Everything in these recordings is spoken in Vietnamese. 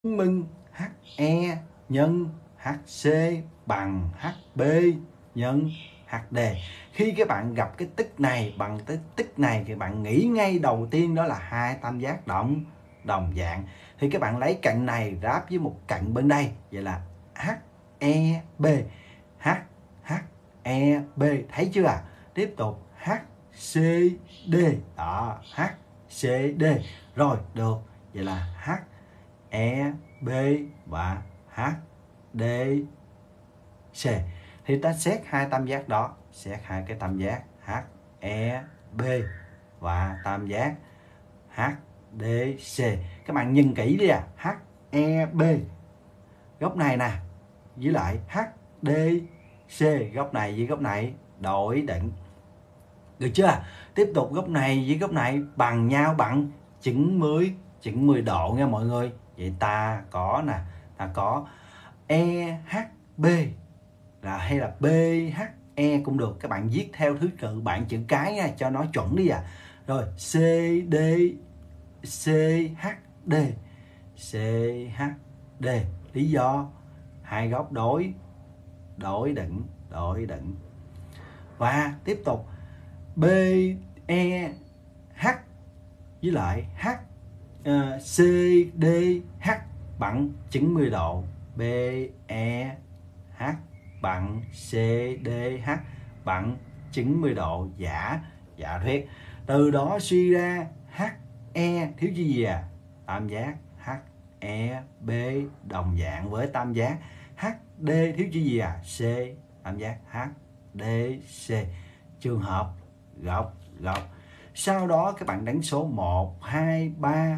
Chứng minh HE nhân HC bằng HB nhân HD. Khi các bạn gặp cái tích này bằng cái tích này thì bạn nghĩ ngay đầu tiên đó là hai tam giác đồng dạng. Thì các bạn lấy cạnh này ráp với một cạnh bên đây, vậy là HEB. HEB thấy chưa ạ? Tiếp tục HCD. Đó, HCD. Rồi, được. Vậy là HEB và HDC. Thì ta xét hai tam giác đó, xét hai cái tam giác HEB và tam giác HDC. Các bạn nhìn kỹ đi à, HEB góc này nè với lại HDC góc này với góc này đối định. Được chưa? Tiếp tục góc này với góc này bằng nhau, bằng 90 độ nha mọi người. Vậy ta có nè, ta có EHB là hay là BHE cũng được. Các bạn viết theo thứ tự bạn chữ cái nha cho nó chuẩn đi à. Rồi CD CHD. CHD. Lý do hai góc đối định. Và tiếp tục BEH với lại CDH bằng 90 độ. BEH bằng CDH bằng 90 độ giả thuyết. Từ đó suy ra HE thiếu chi gì à? Tam giác HEB đồng dạng với tam giác HD thiếu chi gì à? C. Tam giác HDC. Trường hợp góc. Sau đó các bạn đánh số 1, 2,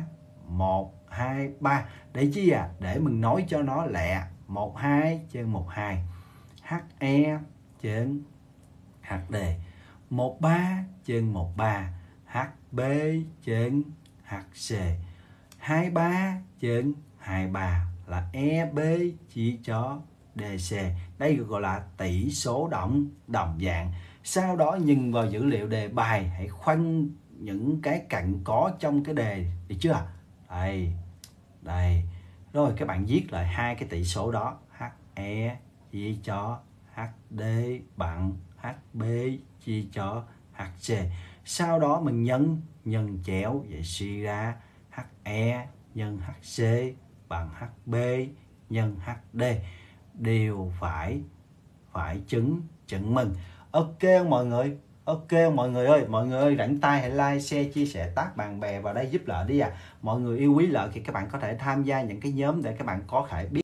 3 để chi à? Để mình nói cho nó lẹ. 12 trên 12 HE trên HD. 13 trên 13 HB trên HC. 23 trên 23 là EB chia cho DC. Đây gọi là tỷ số đồng dạng. Sau đó nhìn vào dữ liệu đề bài, hãy khoanh những cái cạnh có trong cái đề, được chưa? Đây. Rồi các bạn viết lại hai cái tỷ số đó, HE chia cho HD bằng HB chia cho HC. Sau đó mình nhân chéo, vậy suy ra HE nhân HC bằng HB nhân HD đều phải chứng minh. Ok không mọi người? Ok không mọi người ơi? Mọi người ơi, rảnh tay hãy like, share, chia sẻ, tag bạn bè vào đây giúp lợi đi à. Mọi người yêu quý lợi thì các bạn có thể tham gia những cái nhóm để các bạn có thể biết